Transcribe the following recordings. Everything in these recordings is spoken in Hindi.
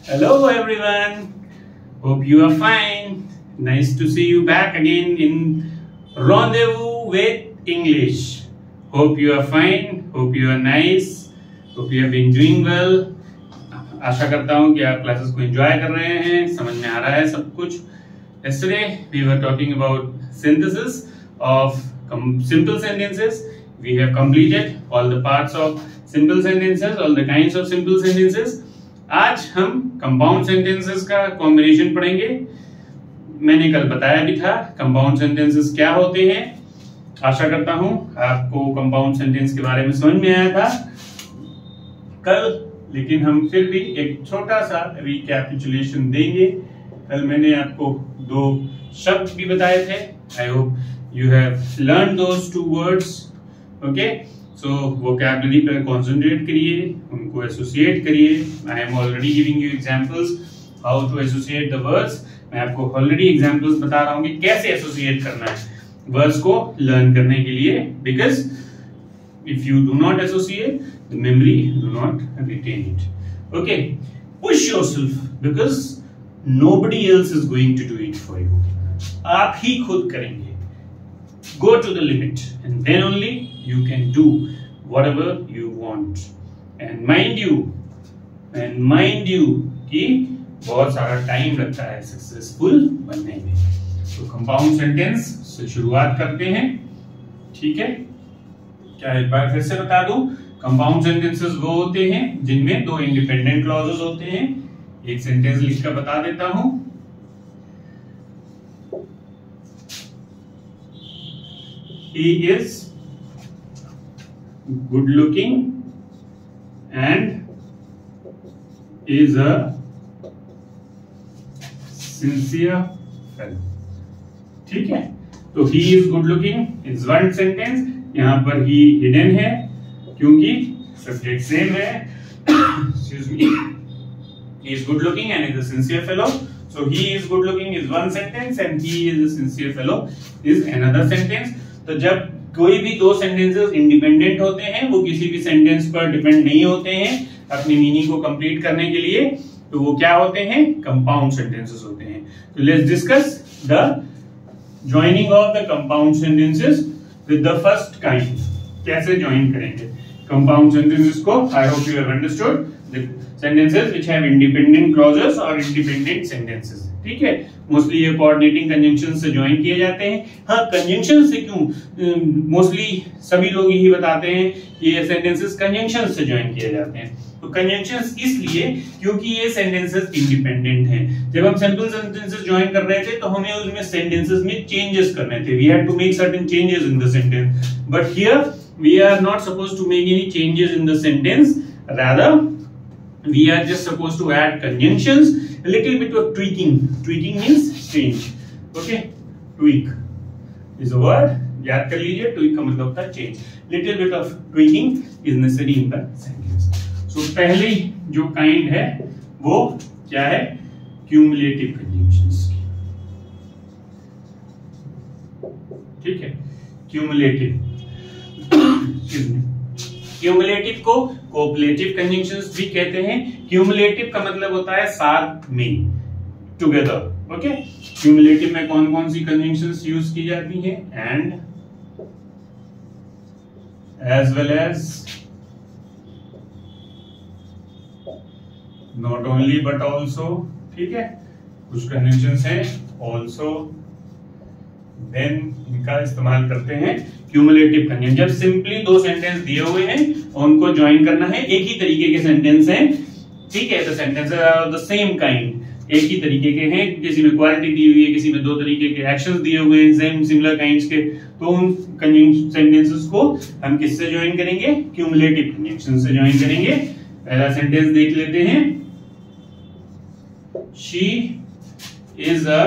Hello everyone. Hope you are fine. Nice to see you back again in Rendezvous with English. Hope you are fine. Hope you are nice. Hope you have been doing well. आशा करता हूँ कि आप क्लासेस को एंजॉय कर रहे हैं, समझ में आ रहा है सब कुछ. Yesterday we were talking about synthesis of simple sentences. We have completed all the parts of simple sentences, all the kinds of simple sentences. आज हम कंपाउंड सेंटेंसेस का कॉम्बिनेशन पढ़ेंगे. मैंने कल बताया भी था कंपाउंड सेंटेंसेस क्या होते हैं. आशा करता हूं आपको कंपाउंड सेंटेंस के बारे में समझ में आया था कल, लेकिन हम फिर भी एक छोटा सा रिकैपिचुलेशन देंगे. कल मैंने आपको दो शब्द भी बताए थे. I hope you have learn those two words. Okay, so vocabulary पर कॉन्सेंट्रेट करिए, उनको एसोसिएट करिए. I am already giving you examples how to associate the words. मैं आपको ऑलरेडी एग्जांपल्स बता रहा हूं कि कैसे एसोसिएट करना है वर्ड्स को लर्न करने के लिए. Because if you do not associate the memory do not retain it. Okay, push yourself because nobody else is going to do it for you. आप ही खुद करेंगे. Go to the limit and then only you can do whatever you want. And mind you कि बहुत सारा टाइम लगता है सक्सेसफुल बनने में. तो कंपाउंड सेंटेंस से शुरुआत करते हैं. ठीक है, क्या एक बार फिर से बता दूं, कंपाउंड सेंटेंसेस वो होते हैं जिनमें दो इंडिपेंडेंट क्लॉजेस होते हैं. एक सेंटेंस लिखकर बता देता हूं. He is good looking and is a sincere fellow. ठीक है, तो he is good looking is one sentence. यहां पर he hidden है क्योंकि subject same है. Excuse me. He is good looking and is a sincere fellow. So he is good looking is one sentence and he is a sincere fellow is another sentence. तो जब कोई भी दो सेंटेंसेस इंडिपेंडेंट होते हैं, वो किसी भी सेंटेंस पर डिपेंड नहीं होते हैं अपनी मीनिंग को कंप्लीट करने के लिए, तो वो क्या होते हैं? कंपाउंड सेंटेंसेस होते हैं. तो let's discuss the joining of the compound sentences with the first kind. कैसे ज्वाइन करेंगे कंपाउंड सेंटेंसेस को? I hope you have understood the sentences which have independent clauses और इंडिपेंडेंट सेंटेंसेस. ठीक है, मोस्टली ये कोऑर्डिनेटिंग कंजंक्शन से ज्वाइन किए जाते हैं. हाँ, कंजंक्शन से क्यों? मोस्टली सभी लोग यही बताते हैं कि ये सेंटेंसेस कंजंक्शन से ज्वाइन किए जाते हैं. तो कंजंक्शंस इसलिए क्योंकि ये सेंटेंसेस इंडिपेंडेंट हैं. जब हम सिंपल सेंटेंसेस ज्वाइन कर रहे थे तो हमें उसमें सेंटेंसेस में चेंजेस करने थे. We had to make certain changes in the sentence, but here we are not supposed to make any changes in the sentence. Rather we are just supposed to add conjunctions, a little bit of tweaking. Tweaking means change. Okay, tweak is a word. याद कर लीजिए, tweak का मतलब होता है change. Little bit of tweaking is necessary in the sentence. So पहली जो kind है वो क्या है? Cumulative conjunctions. ठीक है, cumulative. Excuse me. क्यूमुलेटिव को कोपलेटिव कंजंक्शंस भी कहते हैं. क्यूमुलेटिव का मतलब होता है साथ में, टुगेदर. ओके, क्यूमुलेटिव में कौन कौन सी कंजंक्शंस यूज की जाती हैं? And, as well as, not only but also. ठीक है, कुछ कंजंक्शंस हैं ऑल्सो, देन, इनका इस्तेमाल करते हैं क्यूमुलेटिव कंजंक्शन. जब सिंपली दो सेंटेंस दिए हुए हैं और उनको ज्वाइन करना है, एक ही तरीके के सेंटेंस हैं. ठीक है, the sentences are of the same kind, एक ही तरीके के हैं. किसी में क्वालिटी दी हुई है, किसी में दो तरीके के एक्शंस दिए हुए हैं सेम सिमिलर काइंड्स के, तो उन सेंटेंसेस को हम किससे ज्वाइन करेंगे? क्यूमुलेटिव कंजंक्शन से ज्वाइन करेंगे. पहला सेंटेंस देख लेते हैं. She is a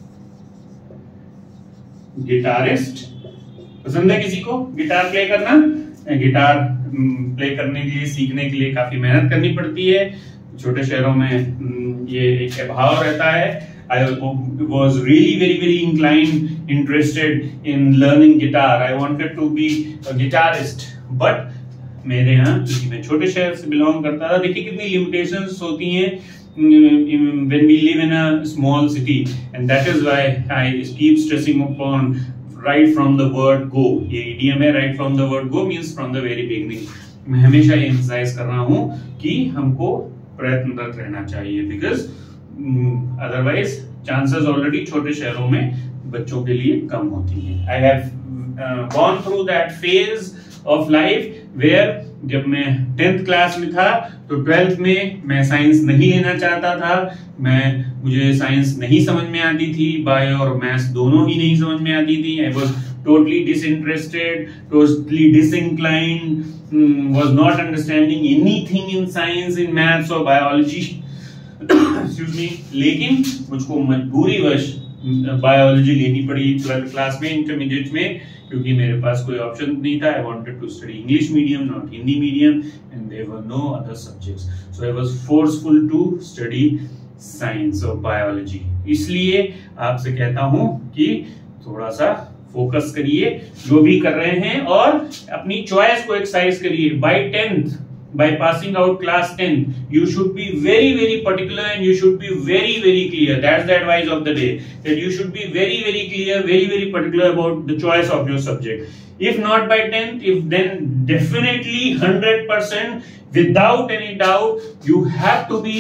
guitarist. पसंद है किसी को गिटार प्ले करना? गिटार प्ले करने के लिए, सीखने के लिए काफी मेहनत करनी पड़ती है. छोटे शहरों में ये एक अभाव रहता है. I was really very inclined, interested in learning guitar. I wanted to be a guitarist, but मेरे यहाँ, क्योंकि मैं छोटे शहर से बिलोंग करता था, देखिए कितनी लिमिटेशंस होती हैं when we live in a small city, and that is why I keep stressing upon right from the word go. ये idiom है, right from the word go means from the very beginning. मैं हमेशा ये emphasize कर रहा हूँ कि हमको प्रयत्नरत रहना चाहिए, because otherwise chances already छोटे शहरों में बच्चों के लिए कम होती हैं. I have gone through that phase of life where जब मैं 10th क्लास में था तो 12th में मैं साइंस नहीं लेना चाहता था. मुझे साइंस नहीं समझ में आती थी, बायो और मैथ्स दोनों ही नहीं समझ में आती थी. I was totally disinterested, totally disinclined, was not understanding anything in science, in maths और बायोलॉजी. Excuse me. लेकिन मुझको मजबूरीवश बायोलॉजी लेनी पड़ी 12th क्लास में, इंटरमीडिएट में, क्योंकि मेरे पास कोई ऑप्शन नहीं था. I wanted to study English medium, not Hindi medium, and there were no other subjects. So I was forceful to study science और बायोलॉजी. इसलिए आपसे कहता हूं कि थोड़ा सा फोकस करिए जो भी कर रहे हैं और अपनी चॉइस को एक्सरसाइज करिए. By 10th, by passing out class 10, you should be very very particular and you should be very very clear. That's the advice of the day, that you should be very very clear, very very particular about the choice of your subject. If not by 10th, if then definitely 100% without any doubt you have to be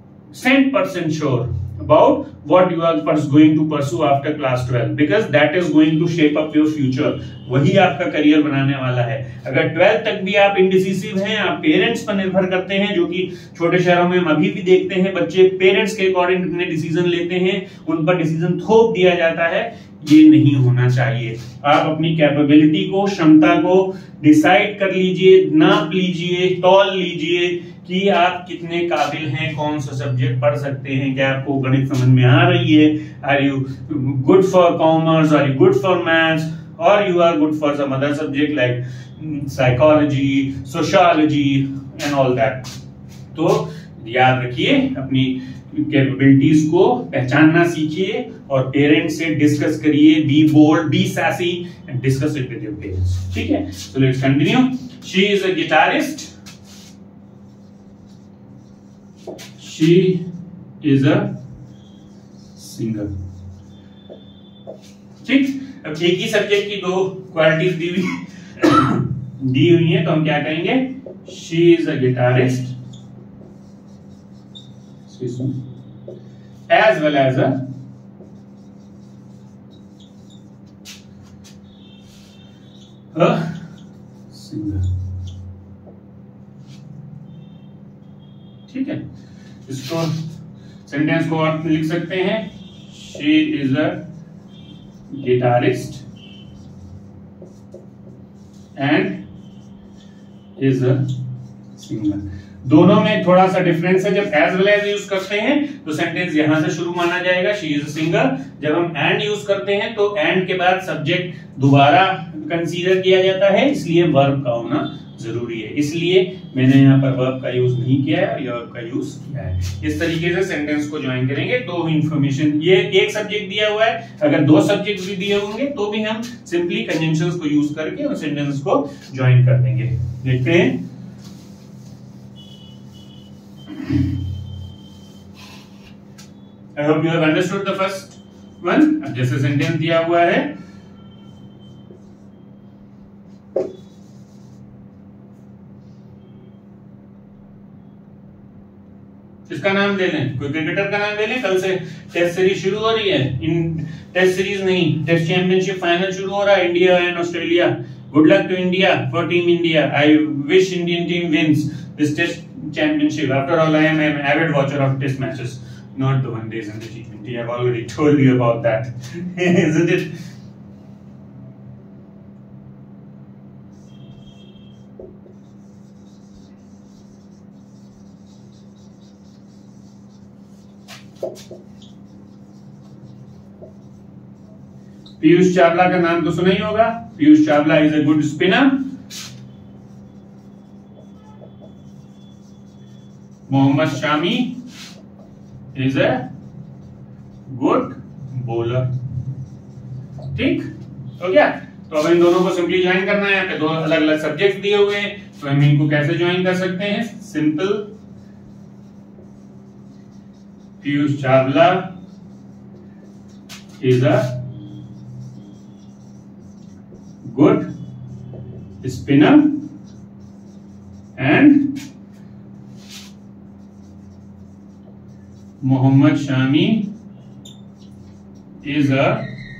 100% sure about what you are going to pursue after class 12, because that is going to shape up your future. वही आपका करियर बनाने वाला है. अगर 12th तक भी आप इंडिसिसिव हैं, आप पेरेंट्स पर निर्भर करते हैं, जो कि छोटे शहरों में हम अभी भी देखते हैं, बच्चे पेरेंट्स के अकॉर्डिंग अपने डिसीजन लेते हैं, उन पर डिसीजन थोप दिया जाता है. ये नहीं होना चाहिए. आप अपनी कैपेबिलिटी को, क्षमता को डिसाइड कर लीजिए, नाप लीजिए, तौल लीजिए कि आप कितने काबिल हैं, कौन सा सब्जेक्ट पढ़ सकते हैं, क्या आपको गणित समझ में आ रही है, are you good for commerce, are you good for maths, और you are good for some other subject like psychology, sociology and all that. तो याद रखिए, अपनी कैपेबिलिटीज को पहचानना सीखिए और पेरेंट्स से डिस्कस करिए. Be bold, be sassy and discuss it with your parents. ठीक है, so let's continue. She is a guitarist. She is a singer. ठीक. अब एक ही सब्जेक्ट की दो क्वालिटीज दी हुई है, तो हम क्या कहेंगे? She is a guitarist as well as a singer. ठीक है, इसको सेंटेंस को आप लिख सकते हैं. She is a guitarist and is a singer. दोनों में थोड़ा सा डिफरेंस है. जब एज वेल एज यूज करते हैं तो सेंटेंस यहां से शुरू माना जाएगा, शी इज अ सिंगर. जब हम एंड यूज करते हैं तो एंड के बाद सब्जेक्ट दोबारा कंसीडर किया जाता है, इसलिए वर्ब का होना जरूरी है. इसलिए मैंने यहाँ पर वर्ब का यूज नहीं किया है और ये वर्ब का यूज किया है. इस तरीके से सेंटेंस को ज्वाइन करेंगे. दो इंफॉर्मेशन, ये एक सब्जेक्ट दिया हुआ है, अगर दो सब्जेक्ट भी दिए होंगे तो भी हम सिंपली कंजंक्शंस को यूज करके उन सेंटेंस को ज्वाइन कर देंगे. देखते हैं. I hope you have understood the first one. अब जैसे सेंटेंस दिया हुआ है, इसका नाम ले लें, कोई क्रिकेटर का नाम ले लें. कल से टेस्ट सीरीज शुरू हो रही है. इन टेस्ट सीरीज नहीं, टेस्ट चैंपियनशिप फाइनल शुरू हो रहा है, India and Australia. Good luck to India, for team India. I wish Indian team wins this test championship. After all, I am an avid watcher of test matches, not the one days and the T20. I've already told you about that. Isn't it? Piyush Chawla का नाम तो सुना ही होगा. Piyush Chawla is a good spinner. Mohammad Shami is a good bowler. ठीक हो गया. तो अब इन दोनों को सिंपली ज्वाइन करना है. यहाँ पे दो अलग अलग सब्जेक्ट दिए हुए हैं, तो हम इनको कैसे ज्वाइन कर सकते हैं? Simple Piyush Chawla is a good spinner and Mohammad Shami is a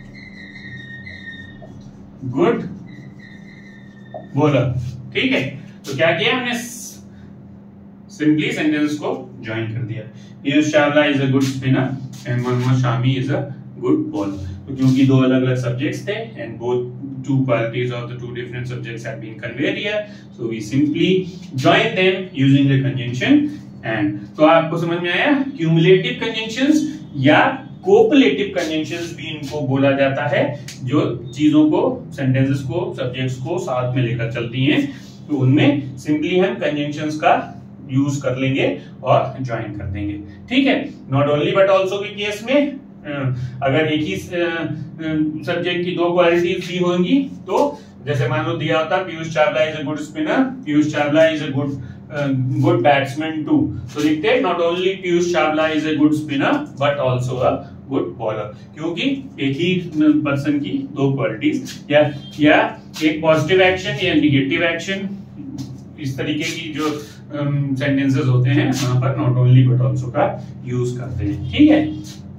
good bowler. ठीक है, तो क्या किया हमने, सिंपली सेंटेंस को ज्वाइन कर दिया। Piyush Chawla is a good spinner and Mohammad Shami is a good bowler. तो क्योंकि दो अलग अलग सब्जेक्ट्स थे and both two qualities of the two different subjects have been conveyed here, so we simply join them using the conjunction and। तो आपको समझ में आया, क्यूमुलेटिव कंजंक्शंस या कोपलेटिव कंजंक्शंस भी इनको बोला जाता है, जो चीजों को, सेंटेंसेस को, सब्जेक्ट्स को साथ में लेकर चलती हैं। तो उनमें सिंपली हम कंजंक्शंस का यूज कर लेंगे और ज्वाइन कर देंगे। ठीक है, नॉट ओनली बट ऑल्सो के केस में अगर एक ही सब्जेक्ट की दो क्वालिटीज भी होंगी, तो जैसे मान लो दिया होता Piyush Chawla is a good spinner, Piyush Chawla is a good batsman too, तो लिखते हैं not only Piyush Chawla is a good spinner but also a good bowler, क्योंकि एक ही पर्सन की दो क्वालिटीज या एक पॉजिटिव एक्शन या नेगेटिव एक्शन, इस तरीके की जो सेंटेंसेस होते हैं वहां पर नॉट ओनली बट ऑल्सो का यूज करते हैं। ठीक है,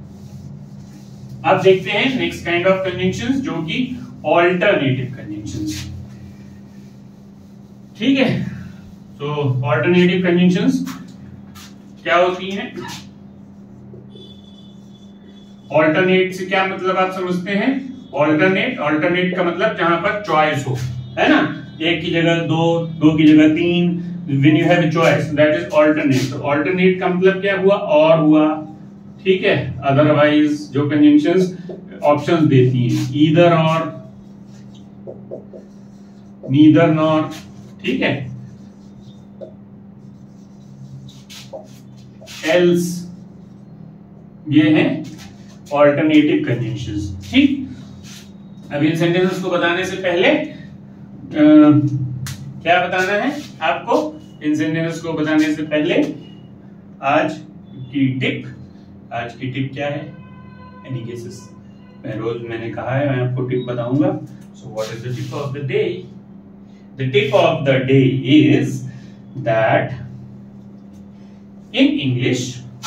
अब देखते हैं नेक्स्ट काइंड ऑफ कंजंक्शंस, जो कि ऑल्टरनेटिव कंजंक्शंस। ठीक है, तो ऑल्टरनेटिव कंजंक्शंस क्या होती हैं? ऑल्टरनेट से क्या मतलब आप समझते हैं? ऑल्टरनेट का मतलब जहां पर चॉइस हो, है ना, एक की जगह दो की जगह तीन, when you have a choice that is alternate. तो ऑल्टरनेट का मतलब क्या हुआ? और हुआ। ठीक है, अदरवाइज जो कंजंक्शंस ऑप्शंस देती हैं, ईदर और, नीदर नॉर, ठीक है, एल्स, ये हैं ऑल्टरनेटिव कंजंक्शंस। ठीक, अब इन सेंटेंसेस को बताने से पहले क्या बताना है आपको? इन सेंटेंसेस को बताने से पहले आज की टिप क्या है? Any guesses? मैंने कहा है मैं आपको टिप बताऊंगा। So what is the tip of the day? The tip of the day is that in English,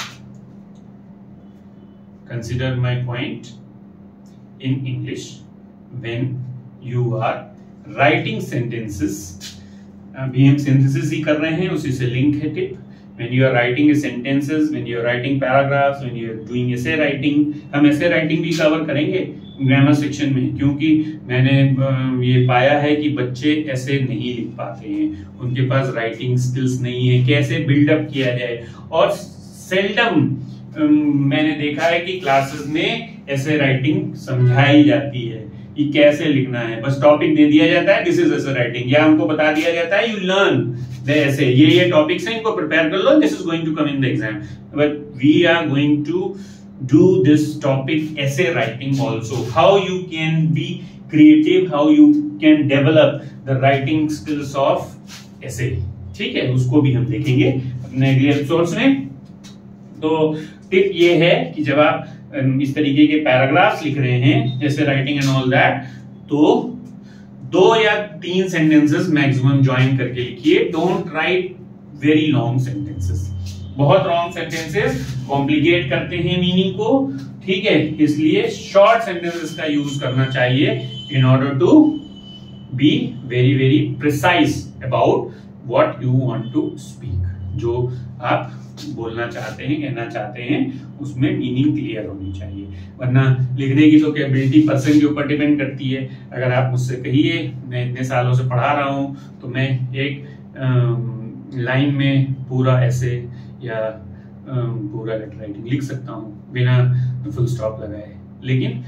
consider my point, in English when you are writing sentences, अभी हम synthesis ही कर रहे हैं, उसी से लिंक है tip. when you are writing sentences, when you are writing paragraphs, when you are doing essay writing, हम essay writing भी कवर करेंगे ग्रामर सेक्शन में, क्योंकि मैंने ये पाया है कि बच्चे ऐसे नहीं लिख पाते हैं, उनके पास राइटिंग स्किल्स नहीं है, कैसे बिल्डअप किया जाए। और सेल्डम मैंने देखा है कि क्लासेस में ऐसे राइटिंग समझाई जाती है कि कैसे लिखना है, बस टॉपिक दे दिया जाता है दिस इज ऐसे राइटिंग, या हमको बता दिया जाता है यू लर्न द ऐसे, ये टॉपिक्स हैं, इनको प्रिपेयर कर लो, this is going to come in the exam. But we are going to do this topic essay writing also, how you can be creative, how you can develop the writing skills of essay। ठीक है, उसको भी हम देखेंगे अपने अगले एपिसोड्स में। तो टिप ये है कि जब आप इस तरीके के पैराग्राफ्स लिख रहे हैं जैसे राइटिंग एंड ऑल दैट, तो 2 या 3 सेंटेंसेस मैक्सिमम ज्वाइन करके लिखिए। Don't write very long sentences, बहुत लॉन्ग सेंटेंसेस कॉम्प्लिकेट करते हैं मीनिंग को। ठीक है, इसलिए शॉर्ट सेंटेंसेस का यूज करना चाहिए in order to be very very precise about what you want to speak. जो आप बोलना चाहते हैं, कहना चाहते हैं, उसमें मीनिंग क्लियर होनी चाहिए, वरना लिखने की तो कैपेबिलिटी पर्सन के ऊपर डिपेंड करती है। अगर आप मुझसे कहिए, मैं इतने सालों से पढ़ा रहा हूं, तो मैं एक लाइन में पूरा ऐसे या पूरा लेटर राइटिंग लिख सकता हूं बिना फुल स्टॉप लगाए, लेकिन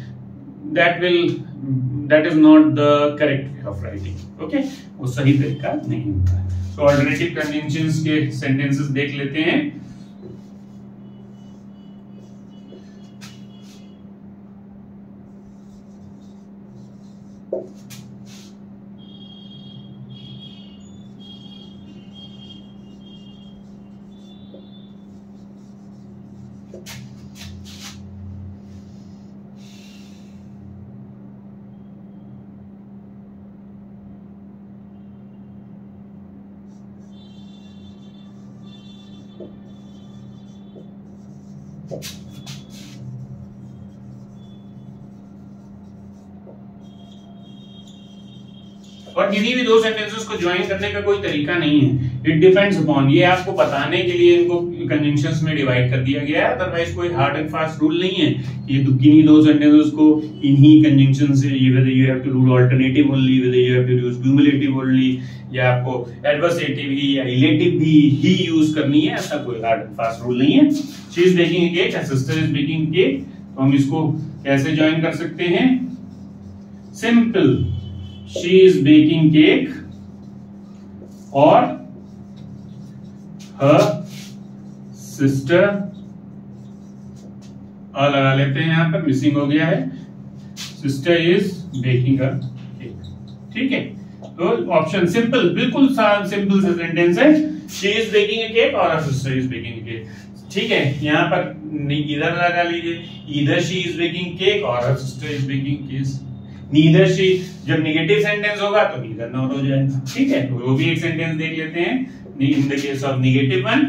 that is not the correct way of writing. Okay, वो सही तरीका नहीं होता है। तो ऑल्टरनेटिव कन्वेंशंस के सेंटेंसेस देख लेते हैं। और किसी भी दो सेंटेंसेस को ज्वाइन करने का कोई तरीका नहीं है, इट डिपेंड्स अपॉन, ये आपको बताने के लिए इनको कंजंक्शंस में डिवाइड कर दिया गया है, अदरवाइज कोई हार्ड एंड फास्ट रूल नहीं है कि किन्हीं दो सेंटेंसेस को इन्हीं कंजंक्शन से whether you have to do alternative only, whether you have to use cumulative only, या आपको एडवर्सेटिव ही या इलेटिव भी यूज करनी है, ऐसा कोई हार्ड एंड फास्ट रूल नहीं है। She is baking a cake, sister is baking cake, तो हम इसको कैसे ज्वाइन कर सकते हैं? Simple, she is baking cake और her sister, और लगा लेते हैं, यहां पर मिसिंग हो गया है, sister is baking a cake। ठीक है, तो ऑप्शन सिंपल, बिल्कुल सिंपल सा सेंटेंस है, she is baking a cake और her sister is baking a cake। ठीक है, यहाँ पर इधर लगा लीजिए, either she is baking cake और her sister is baking cake। Neither she, जब नेगेटिव सेंटेंस होगा तो नीदर नॉट हो जाएगा। ठीक है, तो वो भी एक सेंटेंस देख लेते हैं in the case of negative one.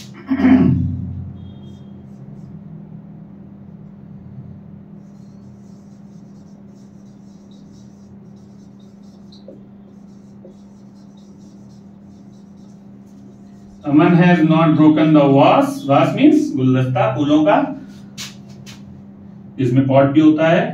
Aman has not broken the vase, vase means गुलदस्ता फूलों का, जिसमें पॉट भी होता है।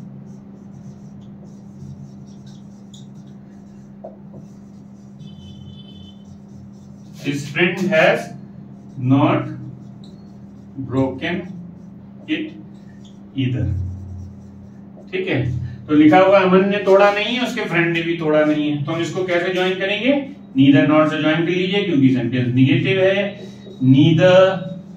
His friend has not broken it either। ठीक है, तो लिखा हुआ अमन ने तोड़ा नहीं है, उसके फ्रेंड ने भी तोड़ा नहीं है, तो हम इसको कैसे ज्वाइन करेंगे? नीदर नॉट से ज्वाइन कर लीजिए, क्योंकि सेंटेंस निगेटिव है। नीदर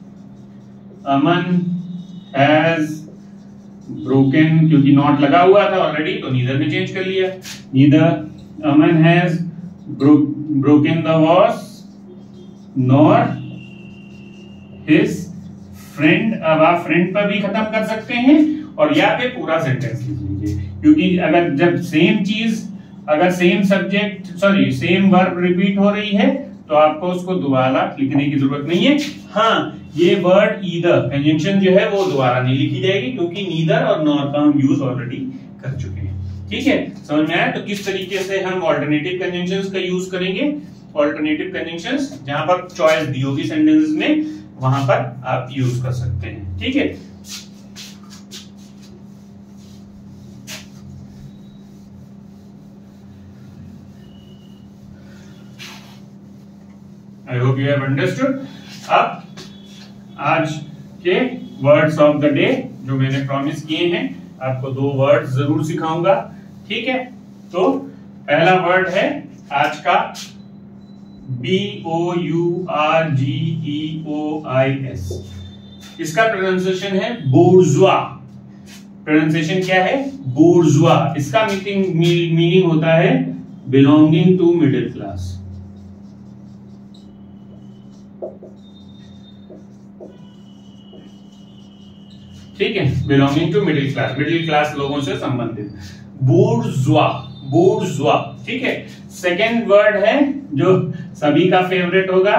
अमन हैज ब्रोकन, क्योंकि नॉट लगा हुआ था ऑलरेडी, तो नीदर ने चेंज कर लिया। Neither Aman has broken the vase nor his friend. अब आप फ्रेंड पर भी खत्म कर सकते हैं और या पे पूरा सेंटेंस लिख लीजिए, क्योंकि अगर जब सेम चीज, अगर same subject sorry same verb repeat हो रही है तो आपको उसको दोबारा लिखने की जरूरत नहीं है। हाँ, ये वर्ड ईदर कंजंक्शन जो है वो दोबारा नहीं लिखी जाएगी, क्योंकि नीदर और नॉर का हम यूज ऑलरेडी कर चुके हैं। ठीक है, समझ में आया? तो किस तरीके से हम ऑल्टरनेटिव कंजंक्शंस का यूज करेंगे? ऑल्टरनेटिव कंजंक्शंस जहां पर चॉइस दी होगी सेंटेंसेस में, वहां पर आप यूज कर सकते हैं। ठीक है, I hope you have understood. अब आज के वर्ड्स ऑफ द डे जो मैंने प्रॉमिस किए हैं, आपको दो वर्ड्स जरूर सिखाऊंगा। ठीक है, तो पहला वर्ड है आज का BOURGEOIS। इसका प्रोनाउंसिएशन है बोर्जुआ। प्रोनाउंसिएशन क्या है? बोर्जुआ। इसका मीनिंग होता है बिलोंगिंग टू मिडिल क्लास। ठीक है, बिलोंगिंग टू मिडिल क्लास लोगों से संबंधित, बोर्जुआ, बोर्जुआ। ठीक है, सेकेंड वर्ड है जो सभी का फेवरेट होगा,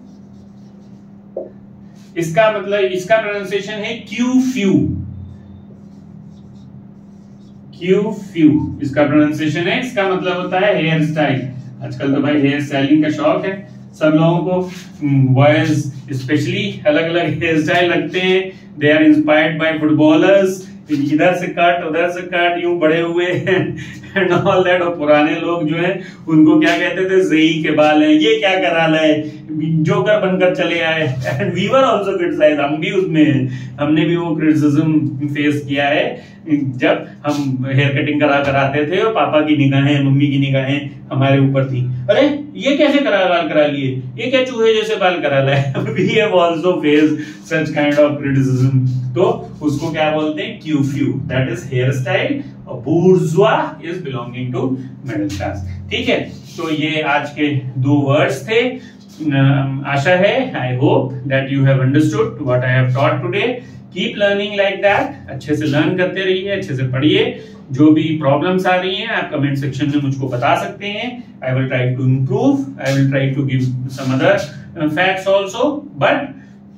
इसका मतलब, इसका प्रोनाउंसिएशन है क्यू फ्यू। क्यू फ्यू इसका प्रोनाउंसिएशन है। इसका मतलब होता है हेयर स्टाइल। आजकल तो भाई हेयर स्टाइलिंग का शौक है सब लोगों को, बॉयज स्पेशली अलग अलग हेयर स्टाइल रखते हैं। They are inspired by footballers, इधर से कट उधर से कट, यूं बड़े हुए एंड ऑल दैट। और पुराने लोग जो है उनको क्या कहते थे, ज़ई के बाल हैं, ये क्या करा है, जोकर बनकर चले आए। And we were also criticised, हम भी उसमें हैं, हमने भी वो क्रिटिसिज्म फेस किया है जब हम हेयर कटिंग कराते थे और पापा की निगाहें, मम्मी की निगाहें हमारे ऊपर थी। अरे ये कैसे बाल करा लिए, ये क्या चूहे जैसे बाल करा लाए। We have also faced such kind of criticism. तो उसको क्या बोलते हैं? Coiffure, that is hair style. और bourgeois is belonging to middle class. ठीक है, तो ये आज के दो वर्ड्स थे। आशा है, I hope that you have understood what I have taught today. Keep learning like that, अच्छे से लर्न करते रहिए, अच्छे से पढ़िए। जो भी प्रॉब्लम्स आ रही हैं आप कमेंट सेक्शन में मुझको बता सकते हैं। I will try to improve, I will try to give some other facts also, but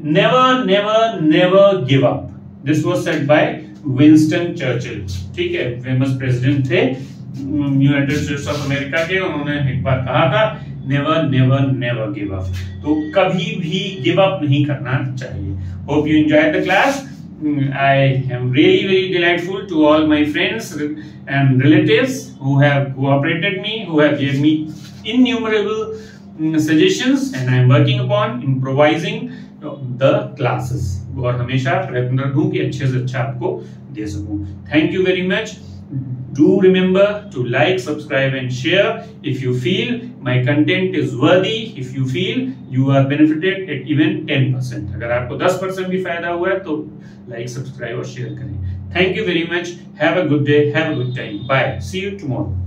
never never never give up. This was said by Winston Churchill, ठीक है, फेमस प्रेसिडेंट थे यूनाइटेड स्टेट्स ऑफ अमेरिका के। उन्होंने एक बार कहा था never never never give up, तो कभी भी गिव अप नहीं करना चाहिए। Hope you enjoyed the class. I am really very delightful to all my friends and relatives who have cooperated me, who have given me innumerable suggestions, and I am working upon improvising the classes, और हमेशा प्रयत्न रखूं कि अच्छे से अच्छा आपको दे सकूं। Thank you very much. Do remember to like, subscribe and share if you feel my content is worthy, if you feel you are benefited at even 10%. अगर आपको 10% भी फायदा हुआ है तो like, subscribe और share करें। Thank you very much. Have a good day. Have a good time. Bye. See you tomorrow.